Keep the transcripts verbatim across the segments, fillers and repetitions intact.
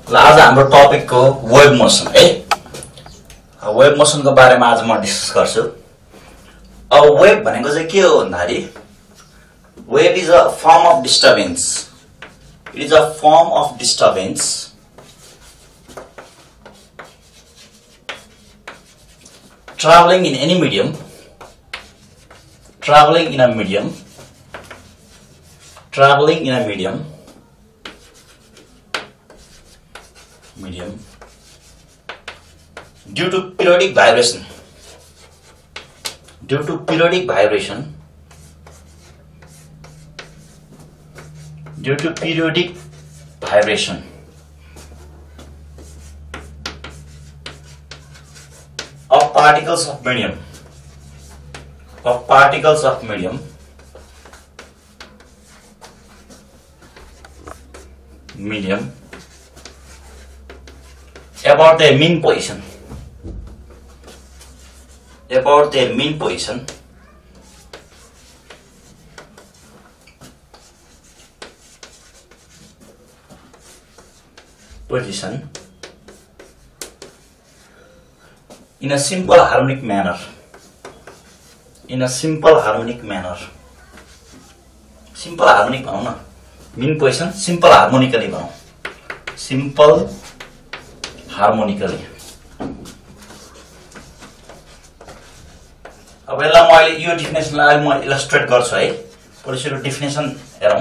ल आज हाम्रो टपिक को वेभ मोसन है। वेभ मोसन को बारेमा आज म डिस्कस गर्छु। अब वेभ भनेको चाहिँ के हो भन्दाखेरि wave is a form of disturbance. It is a form of disturbance traveling in any medium traveling in a medium traveling in a medium medium due to periodic vibration due to periodic vibration due to periodic vibration of particles of medium of particles of medium medium about their mean position about their mean position position in a simple harmonic manner in a simple harmonic manner simple harmonic भनौं न mean position simple harmonically भनौं simple harmonically अब यसलाई म अहिले यो डेफिनेसनलाई म illustrate गर्छु है। पुलिसको डेफिनेसन हेरौं।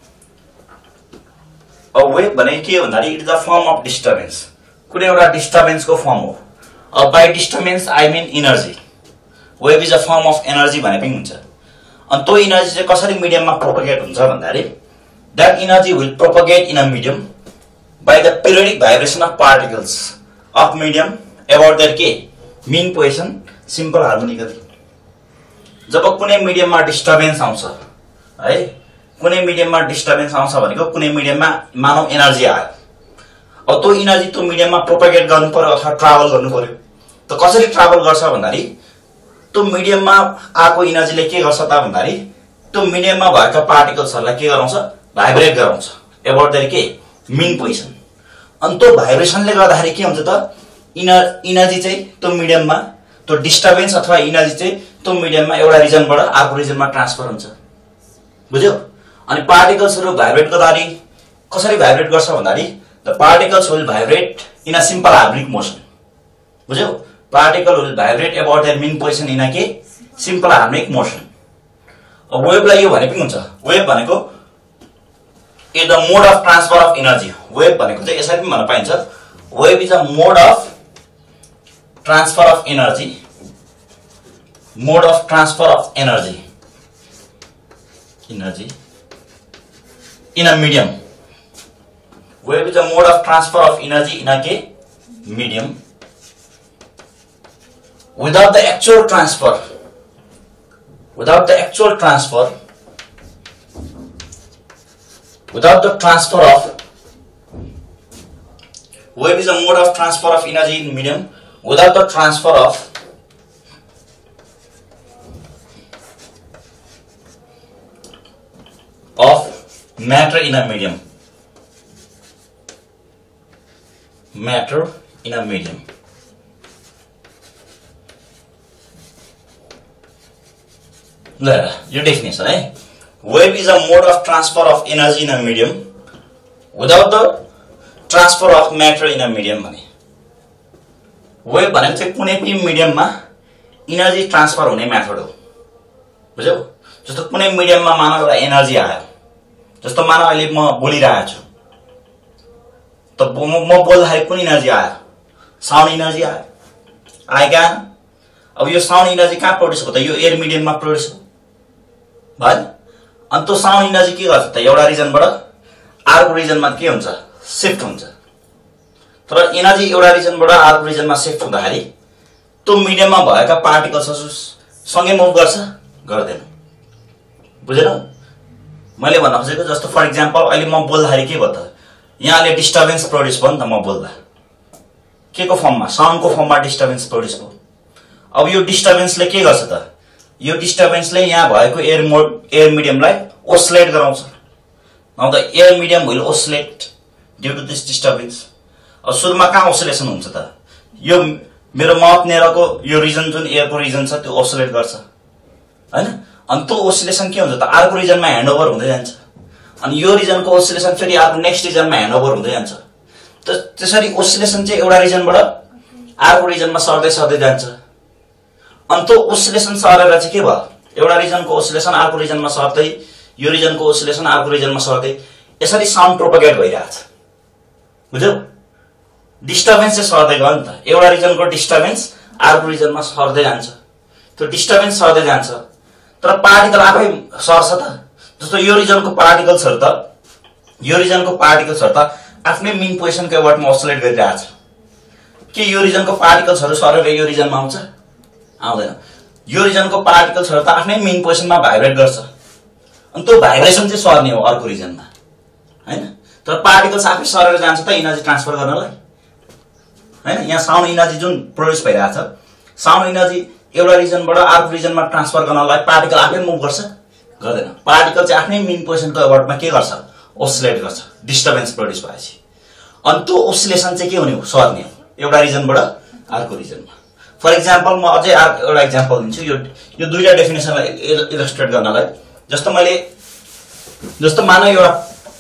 अब वेभ भने के हो भन्दाखेरि it is a form of disturbance. कुनै एउटा डिस्टर्बेन्स को फर्म हो। अब by disturbance I mean energy. Wave is a form of energy भने पनि हुन्छ। अनि त्यो एनर्जी चाहिँ कसरी मिडियममा प्रोपगेट हुन्छ भन्दाखेरि that energy will propagate in a medium by the periodic vibration of particles of medium about their के मीन पोजिसन सिम्पल हार्मोनिकली। जब कुनै मिडियममा डिस्टर्बेन्स आउँछ है, कुनै मिडियममा डिस्टर्बेन्स आउँछ भनेको कुनै मिडियममा मानौ एनर्जी आयो। अब त्यो एनर्जी त्यो मिडियममा प्रोपगेट गर्नु पर्यो अथवा ट्राभल गर्नु पर्यो। त कसरी ट्राभल गर्छ भन्दाखेरि त्यो मिडियममा आएको एनर्जीले के गर्छ त भन्दाखेरि त्यो मिडियममा भएका पार्टिकल्सहरुलाई के गराउँछ भाइब्रेट गराउँछ अबाउट देयर के मीन पोजिसन। अनि त्यो भाइब्रेसनले गर्दाखेरि के हुन्छ त एनर्जी चाहिँ त्यो मिडियममा त्यो डिस्टर्बेन्स अथवा एनर्जी चाहिँ त्यो मिडियममा एउटा रिजनबाट अर्को रिजनमा ट्रान्सफर हुन्छ। बुझ्यौ? अनि पार्टिकल्सहरु भाइब्रेट गर्दाखेरि कसरी भाइब्रेट गर्छ भन्दाखेरि the particles will vibrate in a simple harmonic motion. बुझ्यौ? Particle will vibrate about their mean position in a के simple harmonic motion. अब वेभ लाई यो भने पनि हुन्छ। वेभ भनेको is the mode of transfer of energy. Wave भनेको चाहिँ यसरी पनि भन्न पाइन्छ। Wave is a mode of transfer of energy. Mode of transfer of energy. Energy in a medium. Wave is a mode of transfer of energy in a medium without the actual transfer without the actual transfer without the transfer of wave is a mode of transfer of energy in medium without the transfer of of matter in a medium matter in a medium. Your definition, eh? Wave is a mode of transfer of energy in a medium without the transfer of matter in a medium. Wave भनेको चाहिँ कुनै पनि मिडियममा energy transfer हुने method हो। बुझ्यौ? जस्तो कुनै मिडियममा मानव एउटा एनर्जी आयो। जस्तो मानव अहिले म बोलिरहेको छु त म बोल्दाखेरि कुन एनर्जी आयो? साउन्ड एनर्जी आयो। आयो क्या? अब यो साउन्ड एनर्जी कहाँ प्रोड्युस हो त? यो एयर मिडियममा प्रोड्युस हो भयो। अनि त्यो साउन्ड एनर्जी के गर्छ त एउटा रिजनबाट अर्को रिजनमा के हुन्छ शिफ्ट हुन्छ। तर एनर्जी एउटा रिजनबाट अर्को रिजनमा शिफ्ट हुँदाखेरि त्यो मिडियममा भएका पार्टिकल्सहरु सँगै मुभ गर्छ गर्दैन। बुझेनौ? मैले भन्न खोजेको जस्तो फर एक्जाम्पल अहिले म बोल्दाखेरि के भयो त यहाँले डिस्टर्बेन्स प्रोड्युस भयो नि त। म बोल्दा के को फर्ममा साउन्ड को फर्ममा डिस्टर्बेन्स प्रोड्युस भयो। अब यो डिस्टर्बेन्सले के गर्छ त यो डिस्टर्बेन्सले यहाँ भएको एयर एयर मिडियमलाई ओसिलेट गराउँछ। Now the air medium will oscillate due to this disturbance. अब सुरुमा कहाँ ओसिलेसन हुन्छ त? यो मेरो माउथ नेरको यो रिजन जुन एयरको रिजन छ त्यो ओसिलेट गर्छ हैन? अनि त्यो ओसिलेसन के हुन्छ त? अर्को रिजनमा ह्यान्डओभर हुँदै जान्छ। अनि यो रिजनको ओसिलेसन फेरि अर्को नेक्स्ट रिजनमा ह्यान्डओभर हुँदै जान्छ। त त्यसरी ओसिलेसन चाहिँ एउटा रिजनबाट अर्को रिजनमा सर्दै सर्दै जान्छ। अनि त्यो ओसिलेसन सरेर चाहिँ के भयो? एउटा रिजनको ओसिलेसन अर्को रिजनमा सर्दै, यो रिजनको ओसिलेसन अर्को रिजनमा सर्दै यसरी साउन्ड प्रोपगेट भइरहेछ। बुझ्यौ? डिस्टर्बेन्स चाहिँ सर्दै गयो नि त। एउटा रिजनको डिस्टर्बेन्स अर्को रिजनमा सर्दै जान्छ। त्यो डिस्टर्बेन्स सर्दै जान्छ। तर पार्टिकल आफै सर्छ त? जस्तो यो रिजनको पार्टिकल्सहरु त यो रिजनको पार्टिकल्सहरु त आफ्नै मेन पोजिसनको अबाउटमा ओसिलेट गरिरहेछ। के यो रिजनको पार्टिकल्सहरु सरेर यो रिजनमा आउँछ? आउँदैन। यो रिजनको पार्टिकल्सहरु त आफ्नै मेन पोजिसनमा भाइब्रेट गर्छ। अनि त्यो भाइब्रेसन चाहिँ सर्ने हो अर्को रिजनमा हैन? तर पार्टिकल्स आफै सरेर जान्छ त एनर्जी ट्रान्सफर गर्नलाई हैन? यहाँ साउन्ड एनर्जी जुन प्रोड्युस भइरहेछ, साउन्ड एनर्जी एउटा रिजनबाट अर्को रिजनमा ट्रान्सफर गर्नलाई पार्टिकल आफै मुभ गर्छ? गर्दैन। पार्टिकल चाहिँ आफ्नै मेन पोजिसनको अबाउटमा के गर्छ? ओसिलेट गर्छ डिस्टर्बेन्स प्रोड्युस भएपछि। अनि त्यो ओसिलेसन चाहिँ के हुने हो? सर्ने हो एउटा रिजनबाट अर्को रिजनमा। फर एक्जाम्पल म अझै एउटा एक्जाम्पल दिन्छु यो यो दुईटा डेफिनेसनलाई इलस्ट्रेट गर्नलाई। जस्तो मैले जस्तो मान एउटा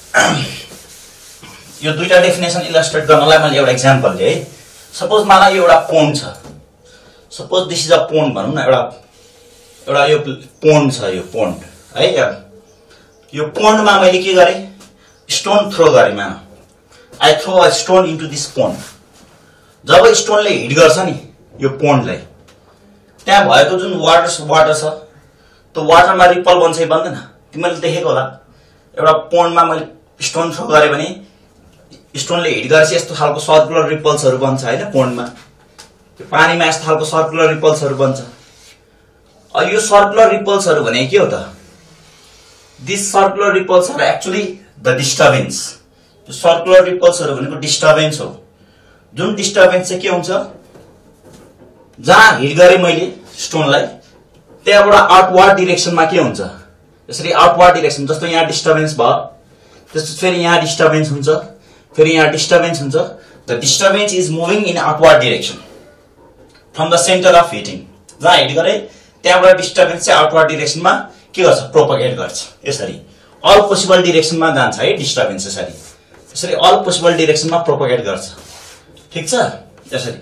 यो दुईटा डेफिनेसन इलस्ट्रेट गर्नलाई मैले एउटा एक्जाम्पल दिएँ है। सपोज मान यो एउटा पोन्ड छ। Suppose this is a pond भनौँ न। एउटा एउटा यो पोन्ड छ, यो पोन्ड है। यो पोन्डमा मैले के गरेँ? स्टोन थ्रो गरेँ। मान I throw a stone into this pond. जब स्टोनले हिट गर्छ नि यो पोन्डलाई, त्यहाँ भएको जुन वाटर वाटर छ त्यो वाटरमा रिपल बन्छ कि बन्दैन? तिमीले देखेको होला। एउटा पोन्डमा मैले स्टोन थ्रो गरेँ भने स्टोनले हिट गरेपछि यस्तो खालको सर्कुलर रिपल्सहरु बन्छ हैन? पोन्डमा पानीमा यस्तो खालको सर्कुलर रिपल्सहरु बन्छ। अब यो सर्कुलर रिपल्सहरु भने के हो त? This circular ripples are actually the disturbance. यो सर्कुलर रिपल्सहरु भनेको डिस्टर्बेन्स हो। जुन डिस्टर्बेन्स चाहिँ के हुन्छ? जहाँ हिट गरे मैले स्टोनलाई त्यहाँबाट आउटवर्ड डिरेक्सनमा के हुन्छ? यसरी आउटवर्ड डिरेक्सन। जस्तो यहाँ डिस्टर्बेन्स भयो, त्यसपछि फेरि यहाँ डिस्टर्बेन्स हुन्छ, फेरि यहाँ डिस्टर्बेन्स हुन्छ। The disturbance is moving in outward direction from the centre of hitting. जहाँ हिट गरे त्यहाँबाट डिस्टर्बेन्स चाहिँ आउटवर्ड डिरेक्सनमा के गर्छ? प्रोपगेट गर्छ। यसरी अल पोसिबल डिरेक्सनमा जान्छ है डिस्टर्बेन्स। यसरी यसरी अल पोसिबल डिरेक्सनमा प्रोपगेट गर्छ। ठीक छ? यसरी।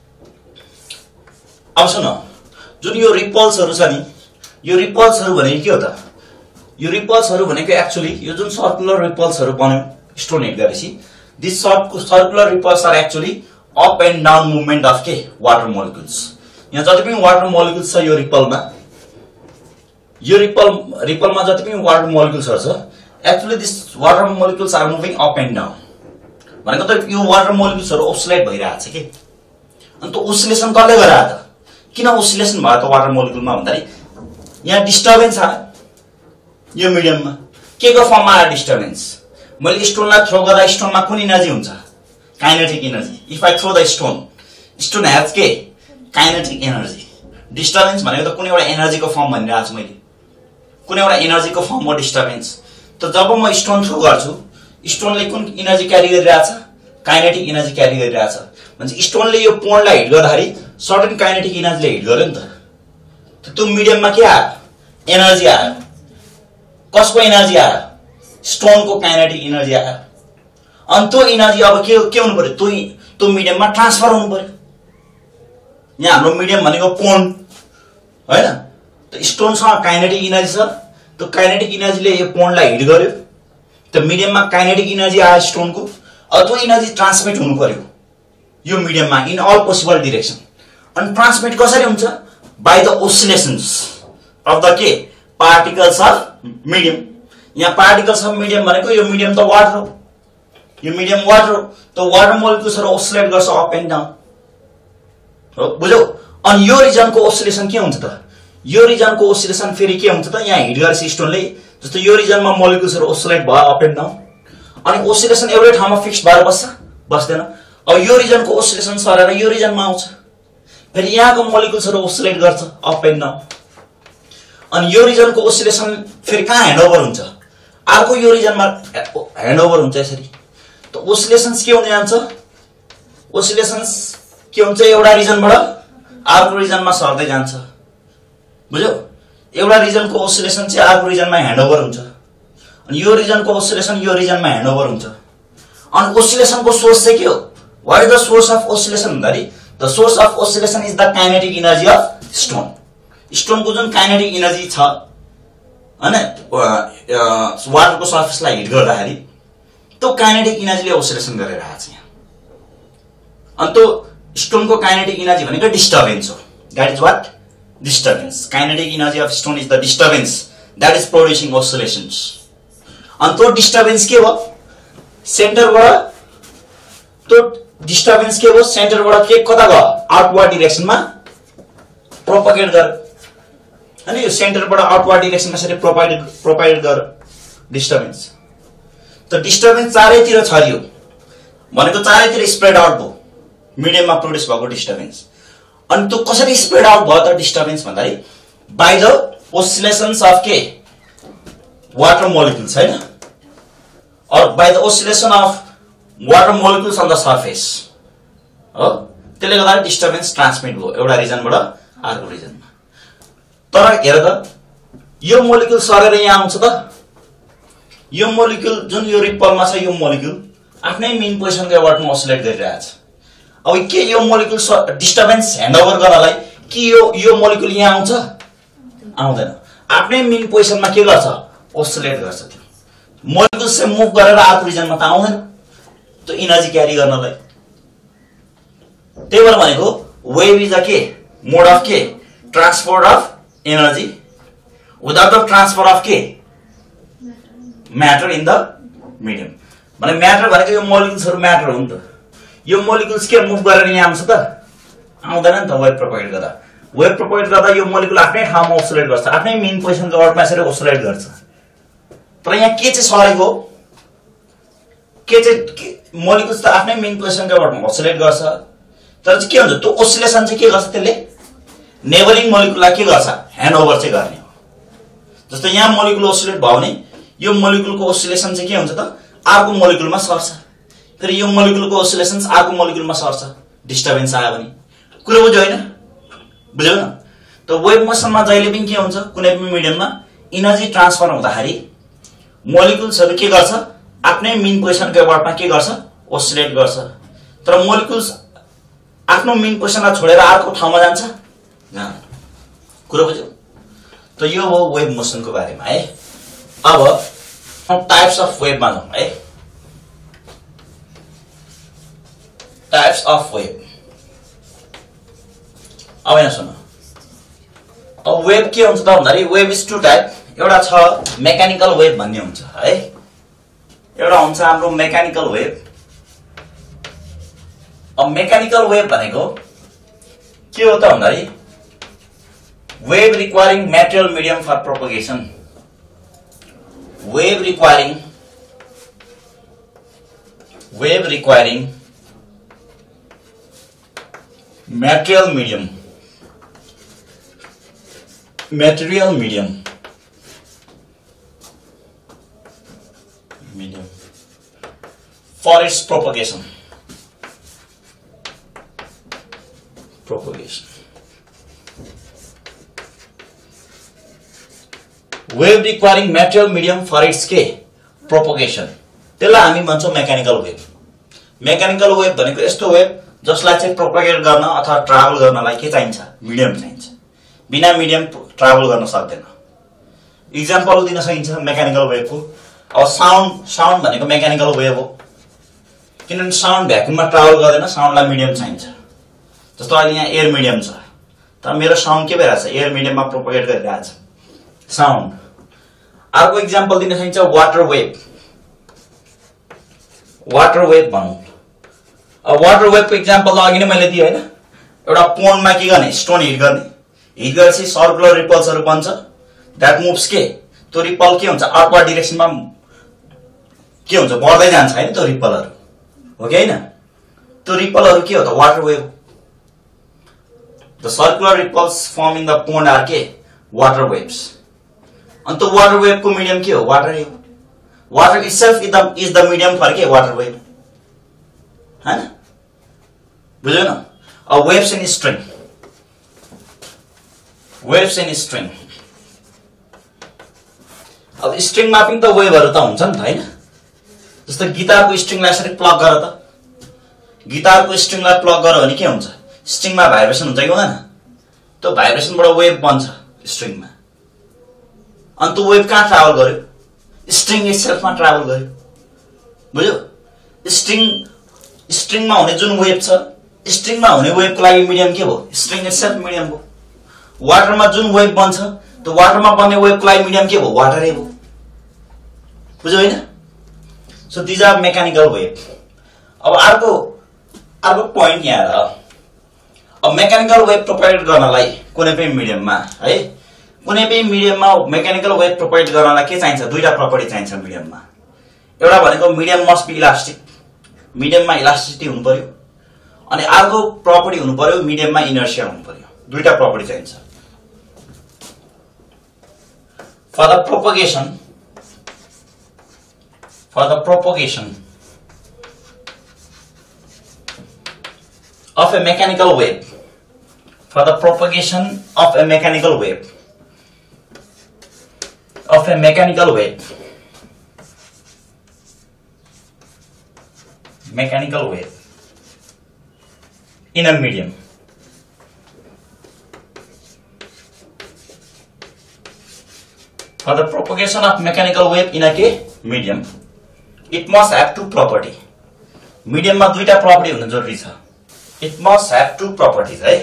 अब सुन, जुन यो रिपल्सहरु छ नि, यो रिपल्सहरु भनेको के हो त? यो रिपल्सहरु भनेको एक्चुअली यो जुन सर्कुलर रिपल्सहरु बन्यो स्टोन हिट गरेपछि, this circular ripples are actually up and down movement of के? Water molecules. यहाँ जति पनि वाटर मोलिक्युल्स छ यो रिपलमा, यो रिपल रिपलमा जति पनि वाटर मोलिक्युल्सहरु छ actually this water molecules are moving up and down. भनेको त यो वाटर मोलिक्युल्सहरु ओसिलेट भइरहेछ के? अनि त्यो ओसिलेसन कसले गरायो त? किन ओसिलेसन भयो त वाटर मोलिक्युलमा भन्दाखेरि यहाँ डिस्टर्बेन्स आयो यो मिडियममा। के को फर्ममा आयो डिस्टर्बेन्स? मैले स्टोनलाई थ्रो गर्दा स्टोनमा कुन एनर्जी हुन्छ? Kinetic energy. If I throw the stone, stone has के? Kinetic energy. डिस्टर्बेन्स भनेको त कुनै एउटा एनर्जीको फर्म भनिरहेको छु मैले। कुनै एउटा एनर्जीको फर्म हो डिस्टर्बेन्स। त जब म स्टोन थ्रो गर्छु स्टोनले कुन एनर्जी क्यारी गरिरहेछ? काइनेटिक एनर्जी क्यारी गरिरहेछ। भन्छ स्टोनले यो पोन्डलाई हिट गर्दाखेरि सर्टेन काइनेटिक एनर्जीले हिट गर्यो नि त। त्यो मिडियममा के आयो? एनर्जी आयो। कसको एनर्जी आयो? स्टोनको काइनेटिक एनर्जी आयो। अनि त्यो एनर्जी अब के के हुनु पर्यो? त्यो त्यो मिडियममा ट्रान्सफर हुनु पर्यो। यहाँ हाम्रो मिडियम भनेको पोन्ड हैन? त स्टोनसँग काइनेटिक एनर्जी छ। त्यो काइनेटिक एनर्जीले यो पोन्डलाई हिट गर्यो। त्यो मिडियममा काइनेटिक एनर्जी आयो स्टोनको। अब त्यो एनर्जी ट्रान्समिट हुनु पर्यो यो मिडियममा इन अल पोसिबल डिरेक्सन। अनि ट्रान्समिट कसरी हुन्छ? By the oscillations of the के? Particles of medium. यहाँ पार्टिकल्स अफ मिडियम भनेको यो मिडियम त वाटर हो। यो मिडियम वाटर हो। त वाटर मोलिक्युल्सहरु ओसिलेट गर्छ अप एन्ड डाउन हो। बुझ्यौ? अनि यो रिजनको ओसिलेसन के हुन्छ त? यो रिजनको ओसिलेसन फेरि के हुन्छ त? यहाँ हिट गरेपछि स्टोनले जस्तो यो रिजनमा मोलिक्युल्सहरु ओसिलेट भयो अप एन्ड डाउन। अनि ओसिलेसन एउटै ठाउँमा फिक्स भएर बस्छ? बस्दैन। अब यो रिजनको ओसिलेसन सरेर यो रिजनमा आउँछ। फेरि यहाँको मोलिक्युल्सहरु ओसिलेट गर्छ अप एन्ड डाउन। अनि यो रिजनको ओसिलेसन फेरि कहाँ ह्यान्डओभर हुन्छ? अर्को यो रिजनमा ह्यान्डओभर हुन्छ। यसरी त ओसिलेसन्स के हुँदै जान्छ? ओसिलेसन्स के हुन्छ एउटा रिजनबाट अर्को रिजनमा सर्दै जान्छ बुझ्यौ एउटा रिजनको ओसिलेसन चाहिँ अर्को रिजनमा ह्यान्डओभर हुन्छ अनि यो रिजनको ओसिलेसन यो रिजनमा ह्यान्डओभर हुन्छ अनि ओसिलेसनको सोर्स चाहिँ के हो what is the source of oscillation भन्दाखेरि the source of oscillation is the kinetic energy of stone स्टोनको जुन काइनेटिक एनर्जी छ हैन वाटरको सर्फेसलाई हिट गर्दाखेरि त्यो काइनेटिक एनर्जीले ओसिलेसन गरेर आएको छ यहाँ अनि त्यो स्टोनको काइनेटिक एनर्जी भनेको डिस्टर्बेन्स हो that is what disturbance kinetic energy of stone is the disturbance that is producing oscillations अनि त्यो डिस्टर्बेन्स के हो सेन्टरबाट त्यो डिस्टर्बेन्स के हो सेन्टरबाट के कता गयो आउटवर्ड डाइरेक्सनमा प्रोपगेट गर अनि यो सेन्टरबाट आउटवर्ड डाइरेक्सनमा यसरी प्रोपागेट प्रोपागेट गर डिस्टर्बेन्स त डिस्टर्बेन्स चारैतिर छरियो भनेको चारैतिर स्प्रेड आउट भयो मिडियममा प्रोड्युस भएको डिस्टर्बेन्स अनि त्यो कसरी स्प्रेड आउट भयो त डिस्टर्बेन्स भन्दाखेरि बाइ द ओसिलेसन्स अफ के वाटर मोलिक्युल्स हैन or by the oscillation of water molecules on the surface हो त्यसले गर्दा डिस्टर्बेन्स ट्रान्समिट भयो एउटा रिजनबाट अर्को रिजनमा तर हेर त यो मोलिक्युल सरेर यहाँ आउँछ त यो मोलिक्युल जुन यो रिपलमा छ यो मोलिक्युल आफ्नै मेन पोजिसनको अबाउटमा ओसिलेट गरिरहेछ अब के यो मोलिक्युल डिस्टर्बेन्स ह्यान्डओभर गर्नलाई कि यो यो मोलिक्युल यहाँ आउँछ आउँदैन आफ्नै मेन पोजिसनमा के गर्छ ओसिलेट गर्छ त्यो मोलिक्युल से मुभ गरेर अर्को रिजनमा त आउँदैन त्यो एनर्जी क्यारी गर्नलाई त्यही भएर भनेको वेभ इज अ के मोड अफ के transport of energy without the transfer of के म्याटर इन द मिडियम भने म्याटर भनेको यो मोलिक्युल्सहरु म्याटर हो नि त यो मोलिक्युल्स के मुभ गरेर यहाँ आउँछ त आउँदैन नि त वेभ प्रोपगेट गर्दा वेभ प्रोपगेट गर्दा यो मोलिक्युल आफ्नै ठाउँमा ओसिलेट गर्छ आफ्नै मेन पोजिसनको अर्थमा यसरी ओसिलेट गर्छ तर यहाँ के चाहिँ सरेको के चाहिँ मोलिक्युल्स त आफ्नै मेन पोजिसनको अर्थमा ओसिलेट गर्छ तर चाहिँ के हुन्छ त्यो ओसिलेसन चाहिँ के गर्छ त्यसले नेबरिङ मोलिक्युललाई के गर्छ ह्यान्डओभर चाहिँ गर्ने हो जस्तो यहाँ मोलिक्युल ओसिलेट भयो भने यो मोलिक्युलको ओसिलेसन चाहिँ के हुन्छ त अर्को मोलिक्युलमा सर्छ फेरि यो मोलिक्युलको ओसिलेसन्स अर्को मोलिक्युलमा सर्छ डिस्टर्बेन्स आयो भने कुरो बुझ्यो हैन बुझ्यो न त वेभ मोसनमा जहिले पनि के हुन्छ कुनै पनि मिडियममा एनर्जी ट्रान्सफर हुँदाखेरि मोलिक्युल्सहरु के गर्छ आफ्नै मेन पोजिसनको अबाउटमा के गर्छ ओसिलेट गर्छ तर मोलिक्युल्स आफ्नो मेन पोजिसनलाई छोडेर अर्को ठाउँमा जान्छ जान्न कुरो बुझ्यो त यो हो वेभ मोसनको बारेमा है अब टाइप्स अफ वेभ मा जाउँ है टाइप्स अफ वेभ अब यहाँ सुन अब वेभ के हुन्छ त भन्दाखेरि वेभ इज टु टाइप एउटा छ मेकानिकल वेभ भन्ने हुन्छ है एउटा हुन्छ हाम्रो मेकानिकल वेभ अब मेकानिकल वेभ भनेको के हो त भन्दाखेरि wave requiring material medium for propagation wave requiring wave requiring material medium material medium medium for its propagation propagation wave requiring material medium for its के propagation त्यसलाई हामी भन्छौं मेकानिकल वेभ मेकानिकल वेभ भनेको यस्तो वेभ जसलाई चाहिँ propagate गर्न अथवा ट्राभल गर्नलाई के चाहिन्छ मिडियम चाहिन्छ बिना मिडियम ट्राभल गर्न सक्दैन एक्जाम्पल दिन सकिन्छ मेकानिकल वेभको अब साउन्ड साउन्ड भनेको मेकानिकल वेभ हो किनभने साउन्ड भ्याक्युममा ट्राभल गर्दैन साउन्डलाई मिडियम चाहिन्छ जस्तो अहिले यहाँ एयर मिडियम छ तर मेरो साउन्ड के भइरहेछ एयर मिडियममा प्रोपगेट गरिरहेछ साउन्ड अर्को एक्जाम्पल दिन सकिन्छ वाटर वेभ वाटर वेभ भनौं अब वाटर वेभको एक्जाम्पल अघि नै मैले दिए हैन एउटा पोन्डमा के गर्ने स्टोन हिट गर्ने हिट गरेपछि सर्कुलर रिपल्सहरु बन्छ दैट मुभ्स के त्यो रिपल के हुन्छ आउटवर्ड डाइरेक्सनमा के हुन्छ बढ्दै जान्छ हैन त्यो रिपलहरु हो कि हैन त्यो रिपलहरु के हो त water wave the circular ripples form in the pond are के वाटर वेव्स अनि त्यो वाटर वेभको मिडियम के हो वाटर हो water itself is the is the medium for के वाटर वेभ हैन बुझ्यो न? अब waves in string, waves in string. अब स्ट्रिङमा पनि त वेभहरू त हुन्छ नि त हैन? जस्तो गिटारको स्ट्रिङलाई यसरी प्लग गर त, गिटारको स्ट्रिङलाई प्लग गर भने के हुन्छ? स्ट्रिङमा भाइब्रेसन हुन्छ कि हुँदैन? त्यो भाइब्रेसनबाट वेभ बन्छ स्ट्रिङमा, अनि त्यो वेभ कहाँ ट्राभल गर्यो? स्ट्रिङ इटसेल्फमा ट्राभल गर्यो, बुझ्यो? स्ट्रिङ स्ट्रिङमा हुने जुन वेभ छ, स्ट्रिङमा हुने वेभको लागि मिडियम के भयो? स्ट्रिङ इटसेल्फ मिडियम भयो। वाटरमा जुन वेभ बन्छ, त्यो वाटरमा बन्ने वेभको लागि मिडियम के भयो? वाटरै भयो, बुझ्यो हैन? So these are mechanical wave. अब अर्को अर्को पोइन्ट यहाँ र, अब मेकानिकल वेभ प्रोपागेट गर्नलाई कुनै पनि मिडियममा है, कुनै पनि मिडियममा मेकानिकल वेभ प्रोपागेट गर्नलाई के चाहिन्छ? दुईटा प्रपर्टी चाहिन्छ मिडियममा। एउटा भनेको मिडियम मस्ट बी इलास्टिक, मिडियममा इलास्टिसिटी हुनु पर्यो, अनि अर्को प्रपर्टी हुनु पर्यो मिडियममा इनर्शिया हुनु पर्यो। दुईटा प्रपर्टी चाहिन्छ। For the propagation for the propagation of a mechanical wave, for the propagation of a mechanical wave, of a mechanical wave, mechanical wave in a medium, for the propagation of mechanical wave in a medium, it must have two property. Medium मा दुईटा property हुनु जरुरी छ। It must have two properties है।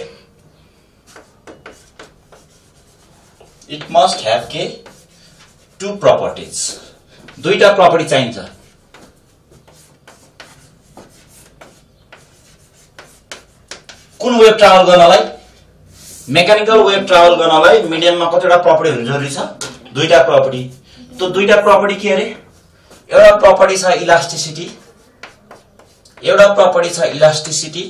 It must have के two properties. दुईटा property चाहिन्छ। कुन वेभ ट्राभल गर्नलाई? मेकानिकल वेभ ट्राभल गर्नलाई मिडियम मा कतिवटा property हुनु जरुरी छ? दुईटा property। त्यो दुईटा property के अरे? एउटा प्रपर्टी छ इलास्टिसिटी, एउटा प्रपर्टी छ इलास्टिसिटी,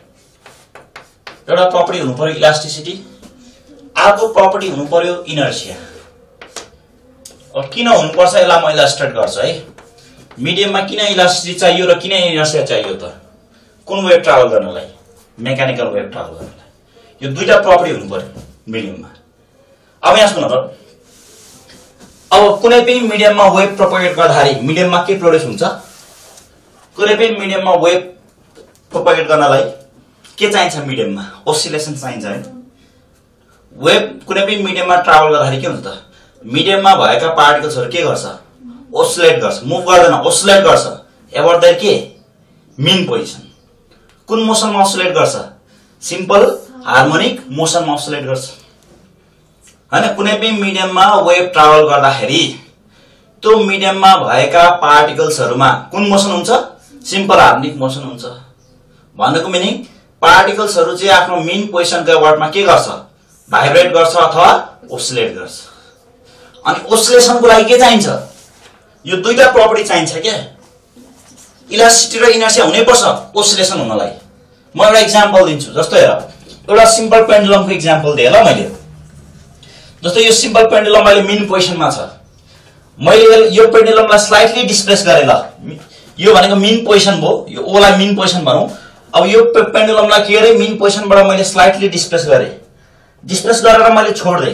एउटा प्रपर्टी हुनु पर्यो इलास्टिसिटी, अर्को प्रपर्टी हुनु पर्यो इनर्शिया। अब किन हुनु पर्छ यसलाई म इलास्ट्रेट गर्छु है। मिडियममा किन इलास्टिसिटी चाहियो र किन इनर्शिया चाहियो त? कुन वेभ ट्राभल गर्नलाई? मेकानिकल वेभ ट्राभल गर्नलाई। यो दुईटा प्रपर्टी हुनु पर्यो मिडियममा। अब यहाँ सुन त, अब कुनै पनि मिडियममा वेभ प्रोपगेट गर्दाखेरि मिडियममा के प्रोड्युस हुन्छ? कुनै पनि मिडियममा वेभ प्रोपगेट गर्नलाई के चाहिन्छ? मिडियममा ओसिलेसन चाहिन्छ हैन? वेभ कुनै पनि मिडियममा ट्राभल गर्दाखेरि के हुन्छ त? मिडियममा भएका पार्टिकल्सहरु के गर्छ? ओसिलेट गर्छ, मुभ गर्दैन, ओसिलेट गर्छ एबोट देयर के मीन पोजिसन। कुन मोसनमा ओसिलेट गर्छ? सिम्पल हार्मोनिक मोसनमा ओसिलेट गर्छ हैन? कुनै पनि मिडियममा वेभ ट्राभल गर्दाखेरि त्यो मिडियममा भएका पार्टिकल्सहरुमा कुन मोसन हुन्छ? सिम्पल हार्मोनिक मोसन हुन्छ। भनेको मिनिङ पार्टिकल्सहरु चाहिँ आफ्नो मीन पोजिसनको एबोटमा के गर्छ? भाइब्रेट गर्छ अथवा ओसिलेट गर्छ। अनि ओसिलेसनको लागि के चाहिन्छ? यो दुईटा प्रपर्टी चाहिन्छ के? इलास्टिसिटी र इनर्शिया हुनै पर्छ ओसिलेसन हुनलाई। म एउटा एक्जाम्पल दिन्छु। जस्तो हेर, एउटा सिम्पल पेन्डुलमको एक्जाम्पल दिए ल मैले। जस्तो यो सिम्पल पेन्डुलम अहिले मीन पोजिसनमा छ, मैले यो पेन्डुलमलाई स्लाइटली डिस्प्लेस गरे ल। यो भनेको मीन पोजिसन भयो, यो ओ लाई मीन पोजिसन भनौं। अब यो पेन्डुलमलाई के गरे? मीन पोजिसनबाट मैले स्लाइटली डिस्प्लेस गरे। डिस्प्लेस गरेर मैले छोड्दै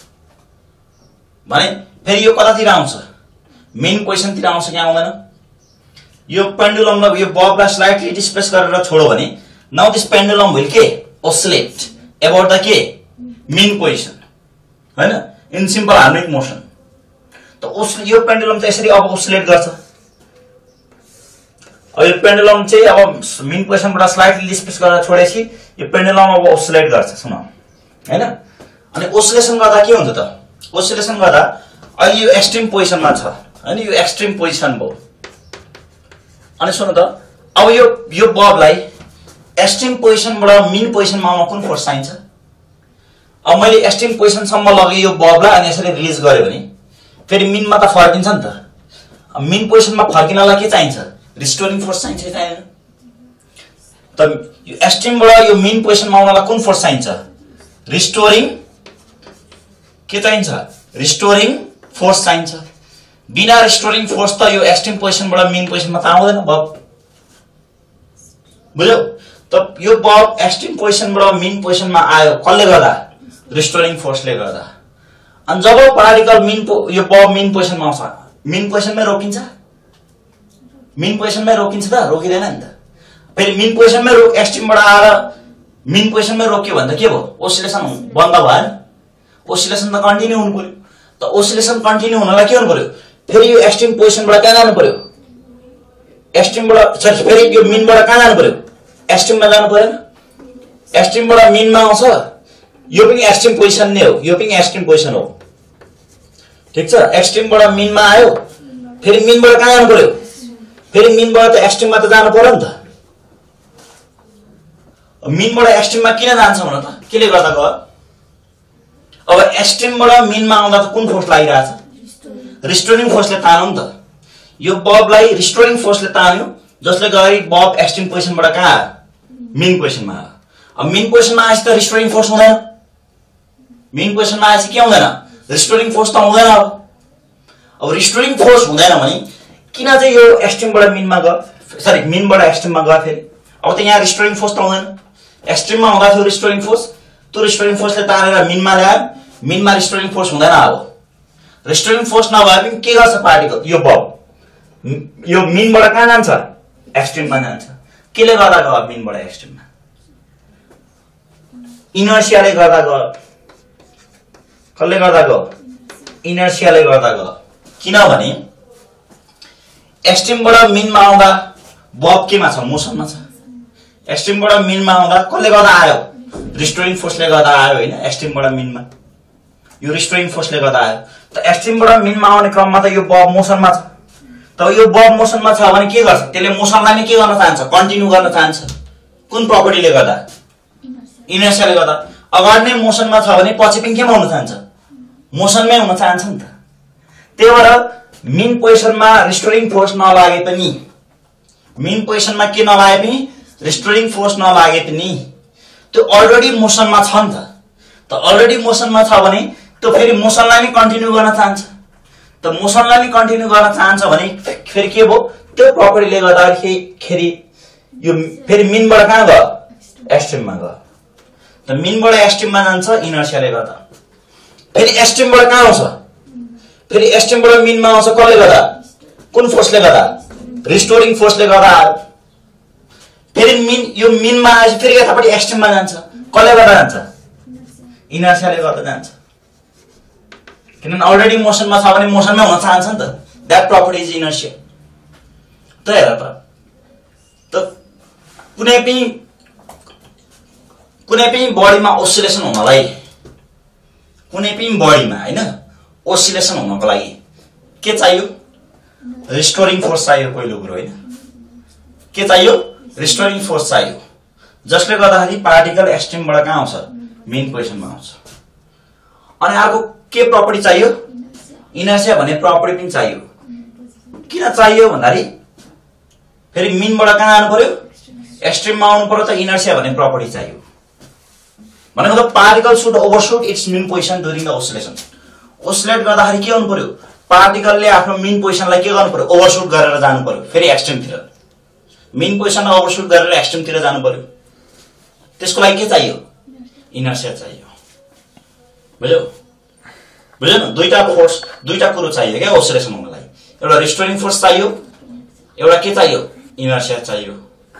भने फेरि यो कतातिर आउँछ? मीन पोजिसनतिर आउँछ कि आउँदैन? यो पेन्डुलमलाई यो बबलाई स्लाइटली डिस्प्लेस गरेर छोड्यो भने नाउ दिस पेन्डुलम विल के ओसिलेट अबाउट द के मीन पोजिसन हैन? In simple harmonic motion. त ओस यो पेन्डुलम चाहिँ यसरी अब ओसिलेट गर्छ। अब यो पेन्डुलम चाहिँ अब मीन पोजिसनबाट स्लाइटली डिस्प्लेस गरेर छोडेपछि यो पेन्डुलम अब ओसिलेट गर्छ सुन हैन? अनि ओसिलेसन गर्दा के हुन्छ त? ओसिलेसन गर्दा अहिले यो एक्सट्रिम पोजिसनमा छ हैन? यो एक्सट्रिम पोजिसन भयो। अनि सुन त, अब यो यो बबलाई एक्सट्रिम पोजिसनबाट मीन पोजिसनमा आउन कुन फोर्स चाहिन्छ? अब मैले एक्सट्रिम पोजिसनसम्म लगे यो बबलाई अनि यसरी रिलिज गर्यो भने फेरि मीनमा त फर्किन्छ नि त। अब मीन पोजिसनमा फर्किनलाई के चाहिन्छ? रिस्टोरिङ फोर्स चाहिन्छ कि चाहिदैन? त यो एक्सट्रिमबाट यो मीन पोजिसनमा आउनलाई कुन फोर्स चाहिन्छ? रिस्टोरिङ के चाहिन्छ? रिस्टोरिङ फोर्स चाहिन्छ। बिना रिस्टोरिङ फोर्स त यो एक्सट्रिम पोजिसनबाट मीन पोजिसनमा त आउँदैन बब, बुझ्यौ? त त यो बब एक्सट्रिम पोजिसनबाट मिन पोजिसनमा आयो कसले गर्दा रिस्टोरिङ फोर्सले गर्दा अनि जब पार्टिकल मिन यो बब मिन पोजिसनमा आउँछ मिन पोजिसनमै रोकिन्छ मिन पोजिसनमै रोकिन्छ त रोकिदैन नि त फेरि मिन पोजिसनमै रोक एक्सट्रिमबाट आएर मिन पोजिसनमै रोक्यो भने त के भयो ओसिलेसन बन्द भयो नि ओसिलेसन त कन्टिन्यू हुनु पर्यो त ओसिलेसन कन्टिन्यू हुनलाई के गर्नु पर्यो फेरि यो एक्सट्रिम पोजिसनबाट कहाँ जानु पर्यो एक्सट्रिमबाट सरी फेरि यो मिनबाट कहाँ जानु पर्यो एक्सट्रिममा जानु परेन एक्सट्रिमबाट मिनमा आउँछ यो पनि एक्सट्रिम पोजिसन नै हो यो पनि एक्सट्रिम पोजिसन हो ठीक छ एक्सट्रिमबाट मिनमा आयो फेरि मिनबाट कहाँ जानु पर्यो फेरि मिनबाट त एक्सट्रिममा त जानु पर्यो नि त मिनबाट एक्सट्रिममा किन जान्छ भन त केले गर्दा गयो अब एक्सट्रिमबाट मिनमा आउँदा त कुन फोर्स लागिरहेछ रिस्टोरिङ फोर्सले तान्यो नि त यो बबलाई रिस्टोरिङ फोर्सले तान्यो जसले गर्दा बब एक्सट्रिम पोजिसनबाट कहाँ आयो मिन पोजिसनमा आयो अब मिन पोजिसनमा आएपछि त रिस्टोरिङ फोर्स हुँदैन मिन पोजिसनमा आएपछि के हुँदैन रिस्टोरिङ फोर्स त हुँदैन अब अब रिस्टोरिङ फोर्स हुँदैन भने किन चाहिँ यो एक्सट्रिमबाट मिनमा गयो सरी मिनबाट एक्सट्रिममा गयो फेरि अब त यहाँ रिस्टोरिङ फोर्स त हुँदैन एक्सट्रिममा हुँदा थियो रिस्टोरिङ फोर्स त्यो रिस्टोरिङ फोर्सले तानेर मिनमा ल्यायो मिनमा रिस्टोरिङ फोर्स हुँदैन अब रिस्टोरिङ फोर्स नभए पनि के गर्छ पार्टिकल यो बब यो मिनबाट कहाँ जान्छ एक्सट्रिममा जान्छ केले गर्दा गयो मिनबाट एक्सट्रिममा इनर्सियाले गर्दा गयो कसले गर्दा गयो इनर्सियाले गर्दा गयो किनभने एक्सट्रिमबाट मिनमा आउँदा बब केमा छ मोसनमा छ एक्सट्रिमबाट मिनमा आउँदा कसले गर्दा आयो रिस्टोरिङ फोर्सले गर्दा आयो हैन एक्सट्रिमबाट मिनमा यो रिस्टोरिङ फोर्सले गर्दा आयो त एक्सट्रिमबाट मिनमा आउने क्रममा त यो बब मोसनमा छ त यो बब मोसनमा छ भने के गर्छ त्यसले मोसनलाई नै के गर्न चाहन्छ कन्टिन्यू गर्न चाहन्छ कुन प्रपर्टीले गर्दा इनर्सियाले गर्दा अगाडि नै मोसनमा छ भने पछि पनि केमा हुन चाहन्छ मोसनमै हुन चाहन्छ नि त त्यही भएर मिन पोजिसनमा रिस्टोरिङ फोर्स नलागे पनि मिन पोजिसनमा के नलागे पनि रिस्टोरिङ फोर्स नलागे पनि त्यो अलरेडी मोसनमा छ नि त त अलरेडी मोसनमा छ भने त्यो फेरि मोसनलाई नै कन्टिन्यू गर्न चाहन्छ त मोसनलाई नै कन्टिन्यू गर्न चाहन्छ भने फेरि के भयो त्यो प्रपर्टीले गर्दा फेरि यो फेरि मिनबाट कहाँ गयो एक्सट्रिममा गयो त मिनबाट एक्सट्रिममा जान्छ इनर्सियाले गर्दा फेरि एक्सट्रिमबाट कहाँ आउँछ फेरि एक्सट्रिमबाट मिनमा आउँछ कसले गर्दा कुन फोर्सले गर्दा रिस्टोरिङ फोर्सले गर्दा फेरि मिन यो मिनमा आएपछि फेरि यतापट्टि एक्सट्रिममा जान्छ कसले गर्दा जान्छ इनर्सियाले गर्दा जान्छ किनभने अलरेडी मोसनमा छ भने मोसनमै हुन चाहन्छ नि त द्याट प्रपर्टी इज इनर्सिया त हेर त त कुनै पनि कुनै पनि बडीमा ओसिलेसन हुनलाई कुनै पनि बडीमा हैन ओसिलेसन हुनको लागि के चाहियो रिस्टोरिङ फोर्स चाहियो पहिलो कुरो हैन के चाहियो रिस्टोरिङ फोर्स चाहियो जसले गर्दाखेरि पार्टिकल एक्सट्रिमबाट कहाँ आउँछ मेन पोजिसनमा आउँछ अनि अर्को के प्रपर्टी चाहियो इनर्सिया भन्ने प्रपर्टी पनि चाहियो किन चाहियो भन्दाखेरि फेरि मिनबाट कहाँ आउनु पर्यो एक्सट्रिममा आउनु पर्यो त इनर्सिया भन्ने प्रपर्टी चाहियो भनेको त particle should overshoot its mean position during the oscillation oscillate गर्दाखेरि के गर्नु पर्यो पार्टिकलले आफ्नो मिन पोजिसनलाई के गर्नु पर्यो ओभरशूट गरेर जानु पर्यो फेरि एक्सट्रिमतिर मिन पोजिसनलाई ओभरशूट गरेर एक्सट्रिमतिर जानु पर्यो त्यसको लागि के चाहियो इनर्सिया चाहियो बुझ्यौ बुझ्यौ न दुईटा फोर्स दुईटा कुरो चाहियो क्या ओसिलेसन हुनलाई एउटा रिस्टोरिङ फोर्स चाहियो एउटा के चाहियो इनर्सिया चाहियो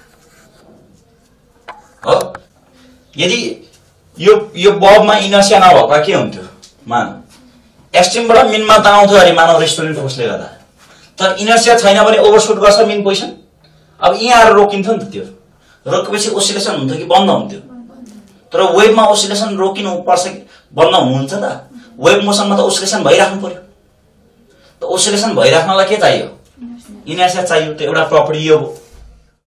हो यदि यो यो बबमा इनर्सिया नभएको के हुन्थ्यो मान एक्सट्रिमबाट मिनमा त आउँथ्यो अरे मानव रिस्टोरिङ फोर्सले गर्दा तर इनर्सिया छैन भने ओभरशूट गर्छ मिन पोजिसन अब यहाँ आएर रोकिन्थ्यो नि त त्यो रोकेपछि ओसिलेसन हुन्थ्यो कि बन्द हुन्थ्यो तर वेभमा ओसिलेसन रोकिनु पर्छ बन्द हुन्छ त वेभ मोसनमा त ओसिलेसन भइराख्नु पर्यो त ओसिलेसन भइराख्नलाई के चाहियो इनर्सिया चाहियो त एउटा प्रपर्टी यो हो